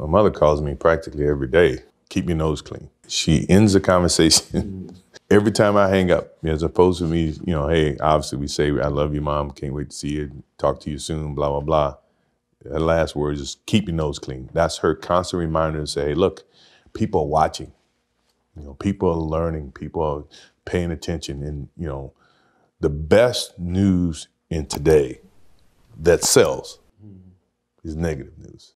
My mother calls me practically every day, keep your nose clean. She ends the conversation every time I hang up, as opposed to me, hey, obviously we say, I love you, Mom, can't wait to see you, talk to you soon, blah, blah, blah. Her last word is keep your nose clean. That's her constant reminder to say, hey, look, people are watching. People are learning, people are paying attention. And, the best news in today that sells is negative news.